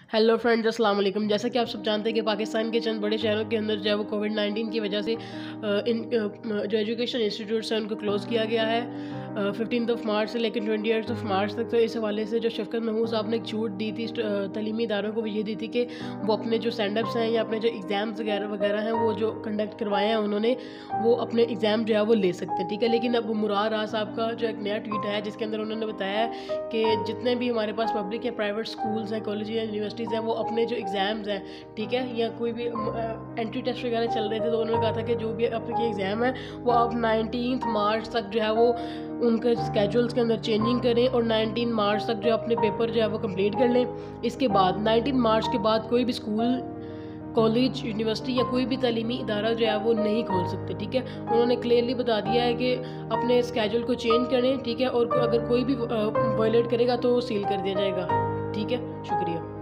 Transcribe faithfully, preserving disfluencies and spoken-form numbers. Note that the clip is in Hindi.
हेलो फ्रेंड्स, अस्सलाम वालेकुम। जैसा कि आप सब जानते हैं कि पाकिस्तान के चंद बड़े शहरों के अंदर जो है वो कोविड नाइन्टीन की वजह से इन जो एजुकेशन इंस्टीट्यूट्स हैं उनको क्लोज़ किया गया है फिफ्टीन ऑफ मार्च से लेकर ट्वेंटी एट ऑफ मार्च तक। तो इस हवाले से जो शफकत महमूद साहब ने एक छूट दी थी तलीमी इदारों को, वो ये दी थी कि वो अपने जो स्टैंडअप्स हैं या अपने जो एग्ज़ाम्स वगैरह वगैरह हैं वो जो कंडक्ट करवाए हैं उन्होंने, वो अपने एग्ज़ाम जो है वो ले सकते हैं, ठीक है। लेकिन अब मुरार राज साहब का जो एक नया ट्वीट है जिसके अंदर उन्होंने बताया है कि जितने भी हमारे पास पब्लिक या प्राइवेट स्कूल्स हैं, कॉलेज या यूनिवर्सिटीज़ हैं, वो अपने जो एग्ज़ाम्स हैं, ठीक है, या कोई भी एंट्री टेस्ट वगैरह चल रहे थे, तो उन्होंने कहा था कि जो भी आपके एग्ज़ाम है वो आप नाइनटीन मार्च तक जो है वो उनके स्केजुअल्स के अंदर चेंजिंग करें और नाइनटीन मार्च तक जो अपने पेपर जो है वो कंप्लीट कर लें। इसके बाद नाइनटीन मार्च के बाद कोई भी स्कूल, कॉलेज, यूनिवर्सिटी या कोई भी तालीमी इदारा जो है वो नहीं खोल सकते, ठीक है। उन्होंने क्लियरली बता दिया है कि अपने स्केजुअल को चेंज करें, ठीक है, और अगर कोई भी वायलेट करेगा तो सील कर दिया जाएगा, ठीक है। शुक्रिया।